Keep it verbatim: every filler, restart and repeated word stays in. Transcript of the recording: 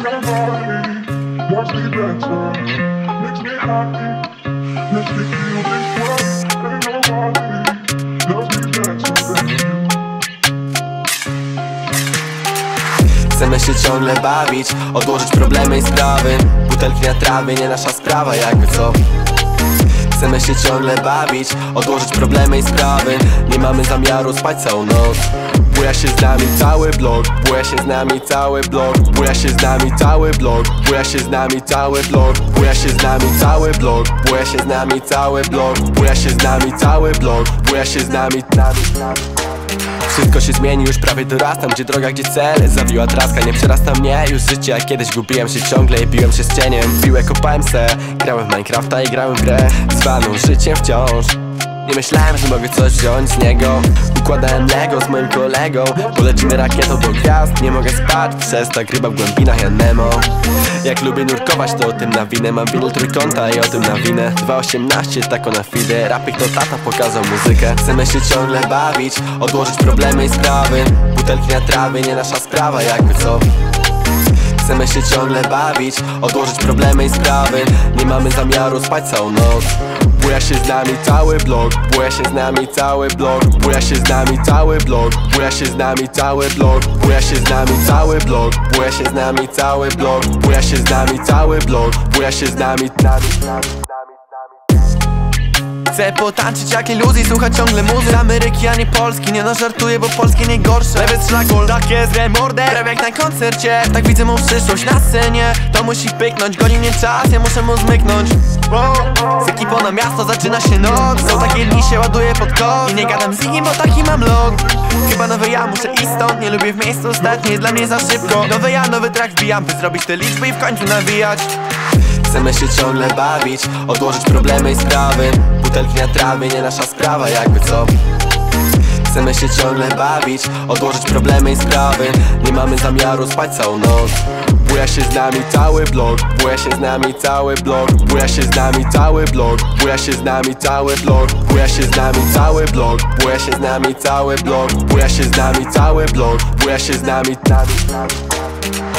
Wants me better, makes me happy, makes me feel this way. Ain't nobody loves me better than you. Chcemy się ciągle bawić, odłożyć problemy i sprawy. Butelki na trawie, nie nasza sprawa, jakby co. Chcemy się ciągle bawić, odłożyć problemy i sprawy. Nie mamy zamiaru spać całą noc. Buja się z nami cały blok, buja się z nami cały blok, buja się z nami cały blok, buja się z nami cały blok, buja się z nami cały blok, buja się z nami cały blok, buja się z nami cały blok, buja się z nami cały. Wszystko się zmieni, już prawie dorastam. Gdzie droga, gdzie cel, zawiła traska. Nie przerasta mnie już życie, jak kiedyś gubiłem się ciągle i biłem się z cieniem. Piłę kopałem se, grałem w Minecrafta i grałem w grę zwaną życiem wciąż. Nie myślałem, że mogę coś wziąć z niego. Układałem Lego z moim kolegą, polecimy rakietą do gwiazd. Nie mogę spać przez tak, ryba w głębinach jak Nemo. Jak lubię nurkować, to o tym nawinę. Mam winyl trójkąta i o tym nawinę. Dwa osiemnaście, tako na fide. Rapik to tata pokazał muzykę. Chcemy się ciągle bawić, odłożyć problemy i sprawy. Butelki na trawie, nie nasza sprawa, jakby co. Chcemy się ciągle bawić, odłożyć problemy i sprawy. Nie mamy zamiaru spać całą noc. Buja się z nami cały blok, buja się z nami cały blok, buja się z nami cały blok, buja się z nami cały blok, buja się z nami cały blok, buja się z nami cały blok, buja się z nami cały blok, buja się z nami cały blok. Chcę potańczyć jak iluzji, słuchać ciągle muzy z Ameryki, a nie Polski. Nie no, żartuję, bo polskie najgorsze. Lewy strzela gol, takie zre mordę, prawie jak na koncercie. Tak widzę mą przyszłość na scenie. To musi pyknąć, goni mnie czas, ja muszę mu zmyknąć. Z ekipą na miasto zaczyna się noc. Są takie dni, się ładuję pod kosz. I nie gadam z nikim, bo taki mam log. Chyba nowy ja, muszę iść stąd. Nie lubię w miejscu stać, nie jest dla mnie za szybko. Nowy ja, nowy track wbijam, by zrobić te liczby i w końcu nawijać. Chcemy się ciągle bawić, odłożyć problemy i sprawy. Butelki na trawie, nie nasza sprawa, jakby co. Chcemy się ciągle bawić, odłożyć problemy i sprawy. Nie mamy zamiaru spać całą noc. Buja się z nami cały blok, buja się z nami cały blok, buja się z nami cały blok, buja się z nami cały blok, buja się z nami cały blok, buja się z nami cały blok, buja się z nami cały blok, buja się z nami cały blok.